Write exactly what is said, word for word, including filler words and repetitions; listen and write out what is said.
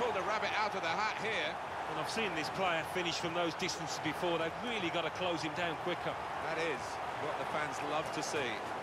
pulled a rabbit out of the hat here. And I've seen this player finish from those distances before. They've really got to close him down quicker. That is what the fans love to see.